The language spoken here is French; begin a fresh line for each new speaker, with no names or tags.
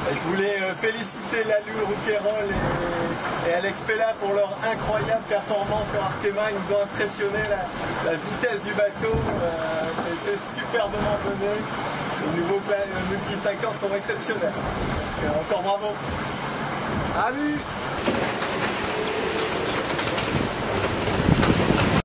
Je voulais féliciter Lalu, Rouquayrol et Alex Pella pour leur incroyable performance sur Arkema. Ils nous ont impressionné, la vitesse du bateau, c'était superbement mené. Les nouveaux multi 50 sont exceptionnels. Donc, encore bravo.
Salut.